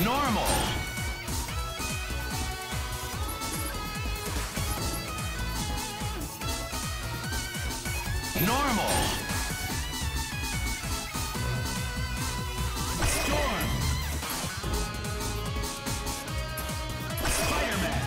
Normal. Normal. Storm. Spider-Man.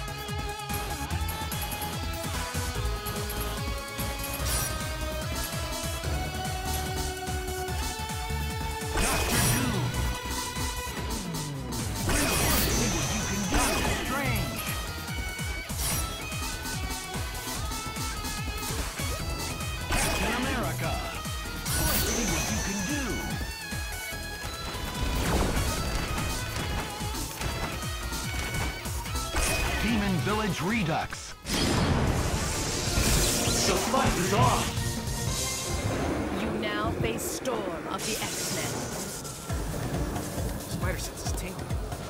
Doctor Doom. See what you can do. Strange. Captain America. Let's see what you can do. Demon Village Redux. The fight is on! You now face Storm of the X-Men. Spider sense is tingling.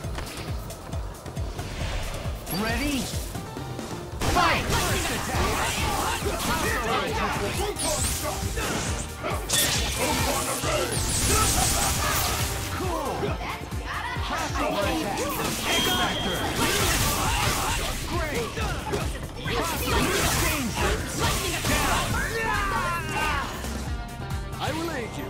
Ready? Fight! First attack! Cool! Crossover attack! X-Factor! Great! Crossover danger! Down! I will aid you.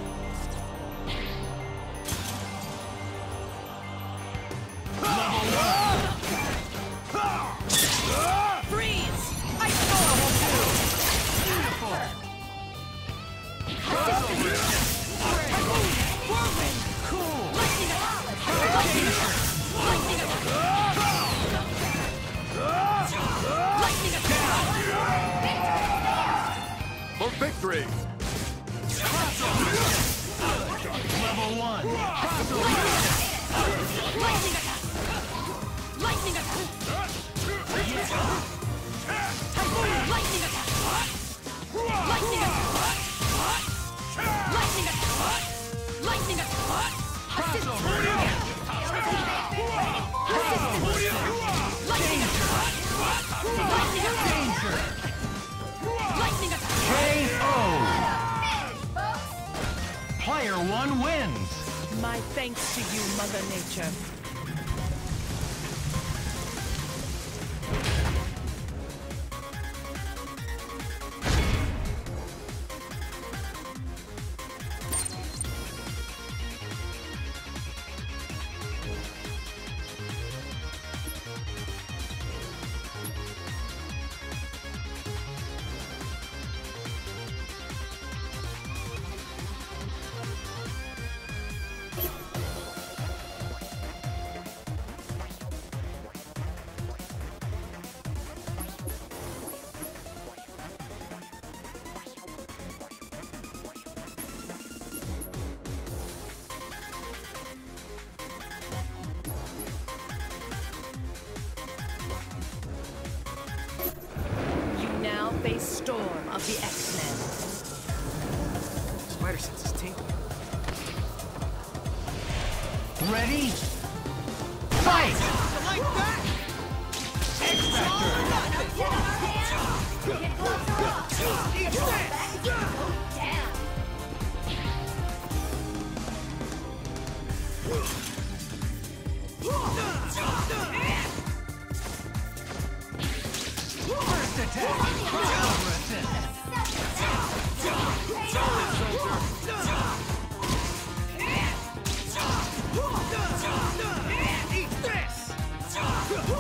Level 1! Freeze! Ice Storm! Beautiful! Crossover attack! Great! Cool! Danger! For victory! Level 1! Crossover attack! Lightning attack! Typhoon! Lightning attack! Lightning attack! Lightning attack! Lightning attack! Crossover attack! Crossover attack! Danger! Lightning attack! KO! Player 1 wins! My thanks to you, Mother Nature. Now face Storm of the X-Men. Spider sense is tingling. Ready? Fight! Like that! X-Factor! First attack! Crossover assist! Eat this!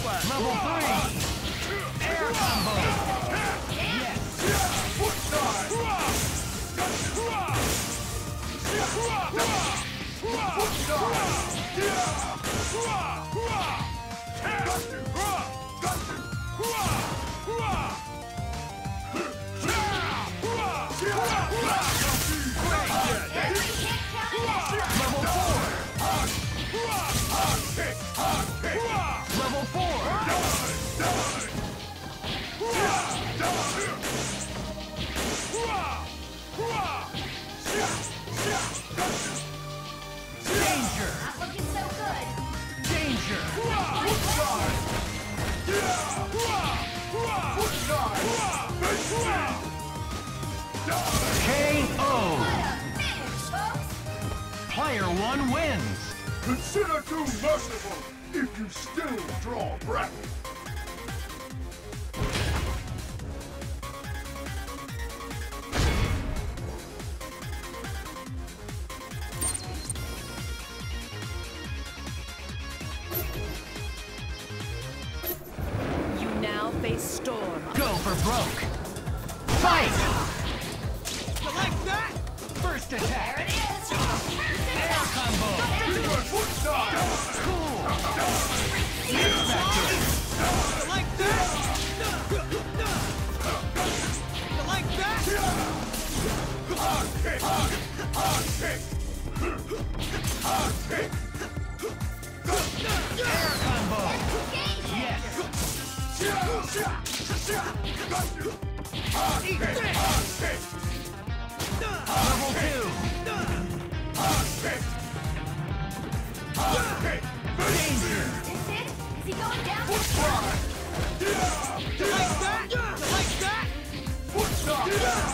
splash. Level 3. Air combo. Yes. Foot dive. Foot Level 4. Danger. Not looking so good. Danger. KO. Finish, folks. Player 1 wins. Consider too merciful if you still draw breath. You now face Storm. Go for broke. Fight. You like that? First There attack. it is. Air combo. Foot dive. Cool. You like that? You like that? Hard kick. Hard kick. Hard kick. Air combo. Yes. Hard kick. Hard kick. Level 2. Hard kick. Hard kick. Danger. Is it? Is he going down? Foot dive. You like that? You like that? Foot dive.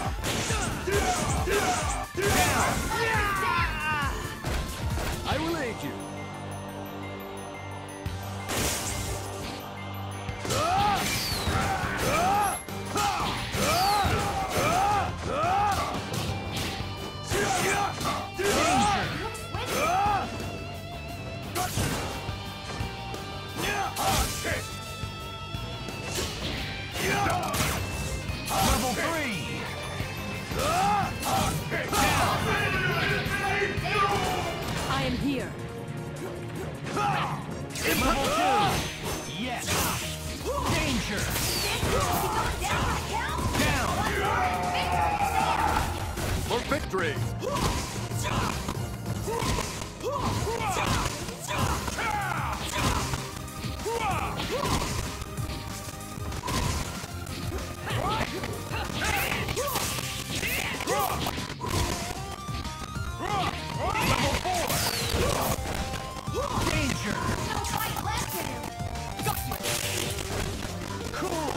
I will aid you. Level 3. I am here. Level 2. Yes. Danger. Down. For victory! Danger. No fight left in him. Cool.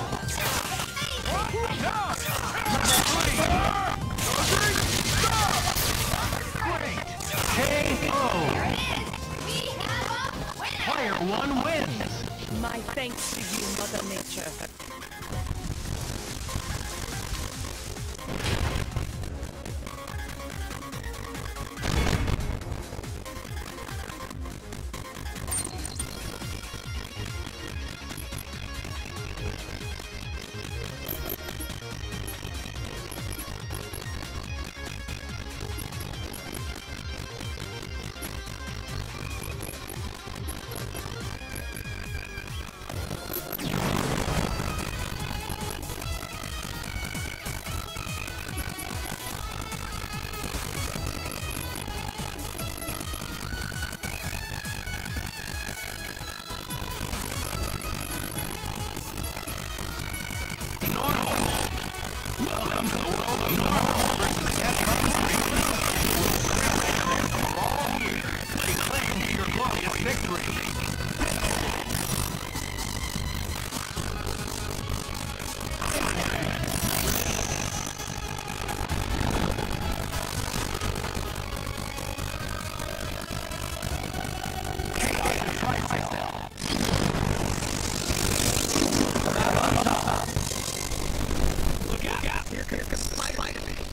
Great. KO. We have a winner. Player 1 wins. My thanks to you, Mother Nature. Here comes my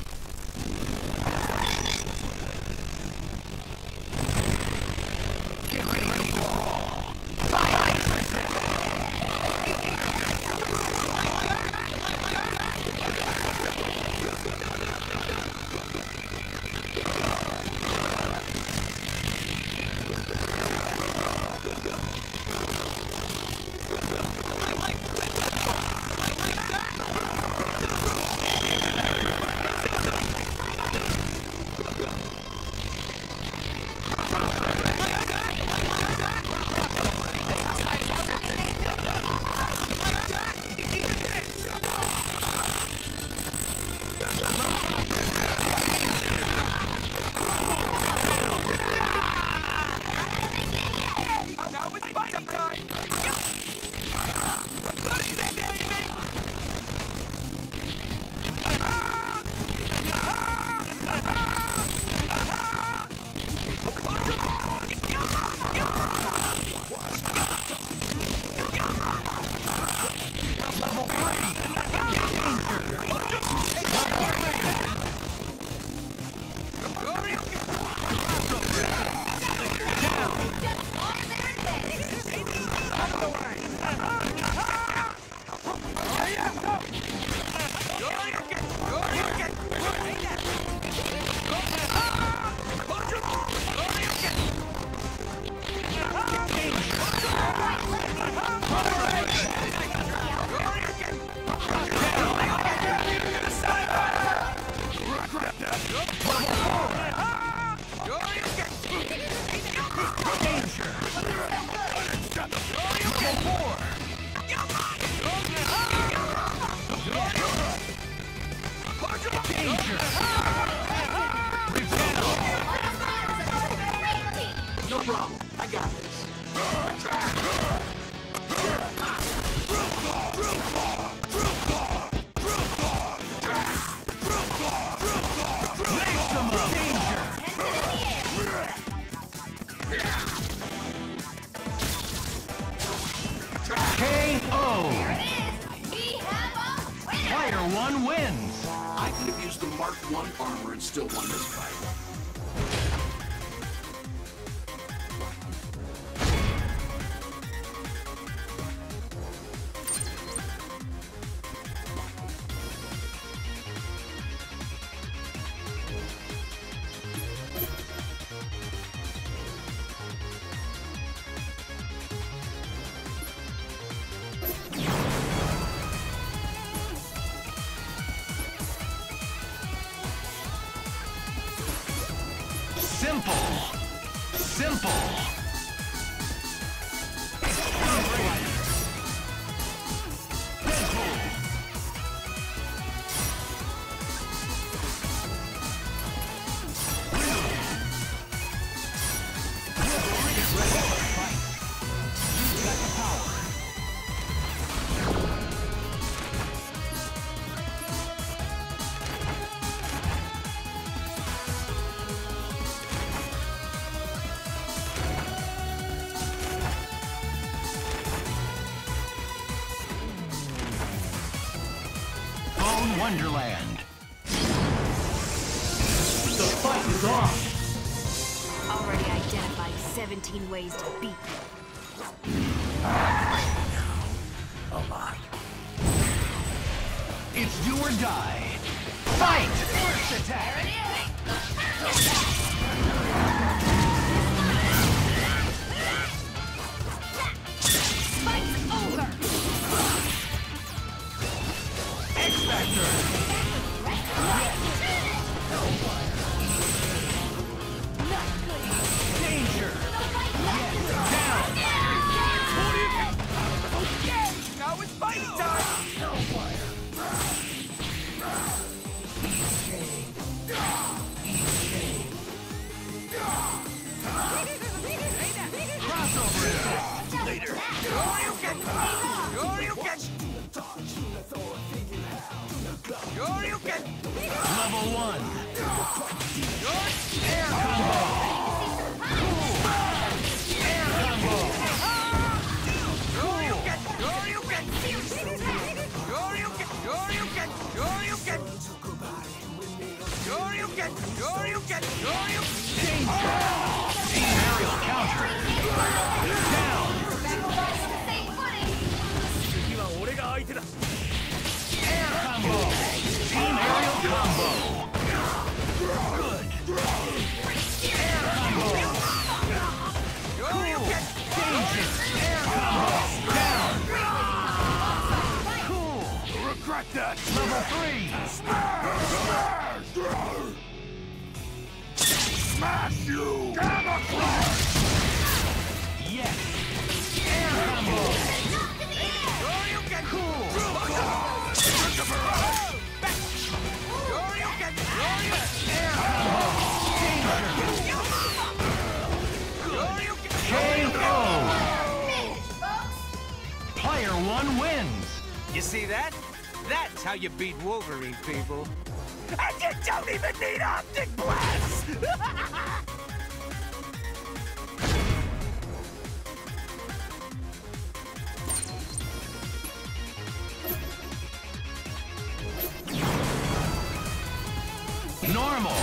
No problem. I got this. Fighter 1 wins! I could have used the Mark 1 armor and still won this fight. Simple! Simple! Bone Wonderland. The fight is on! Already identified 17 ways to beat you. It's do or die. Fight! First attack! Fight's over! X-Factor! Danger! Down! Now it's fighting time! Later! Level 1! Air combo! Air combo! Team aerial counter! Down! Air combo! Team aerial combo! Good! Air combo! Cool! Danger! Air combo! Down! Cool! Regret that! Level 3! Smash you! Gamma Crush! Yes! Air combo! Cool! Air combo! Danger! KO! Player 1 wins! You see that? That's how you beat Wolverine, people. And you don't even need Optic Blast! Normal!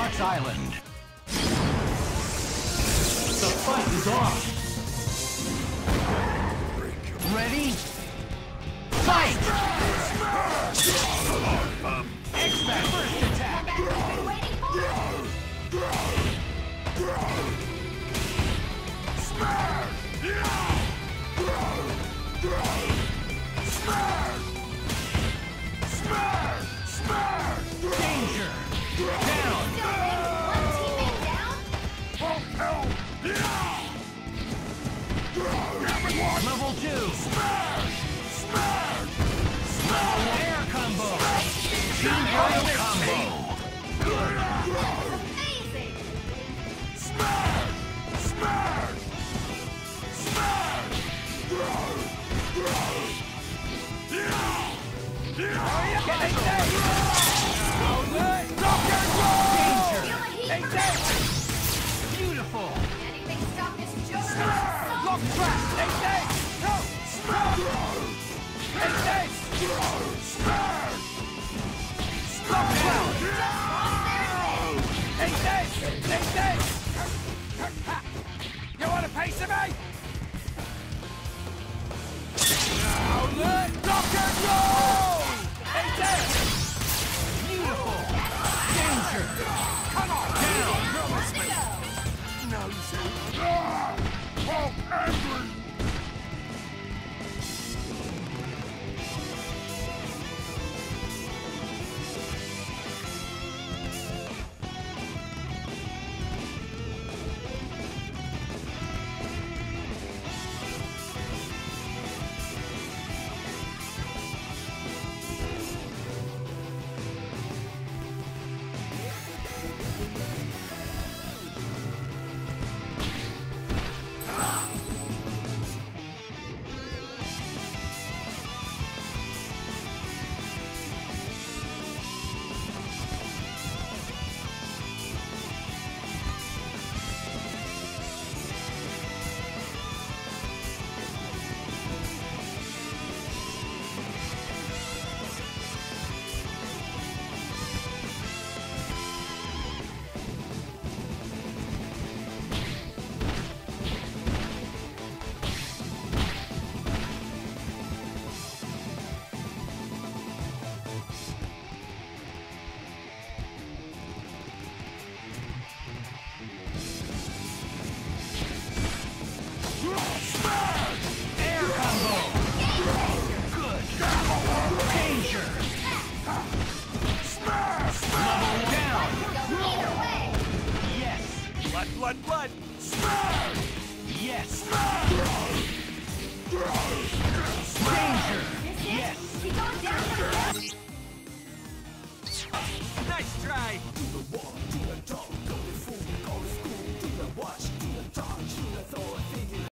Fox Island. The fight is on. Ready? Fight! X-Men first attack! Been waiting for Danger! Down! one teammate down. Level 2! Level air combo! Team oil combo! Amazing. Danger! Feel the heat. Beautiful! Anything stop this juggernaut? Lock trap! You want a piece of me? Lock and roll! Beautiful! Danger! Come on! Down! Air combo! Good! Danger! Level down! Either way. Yes! Blood! Yes! Danger! Yes! Is he going down? Nice try! The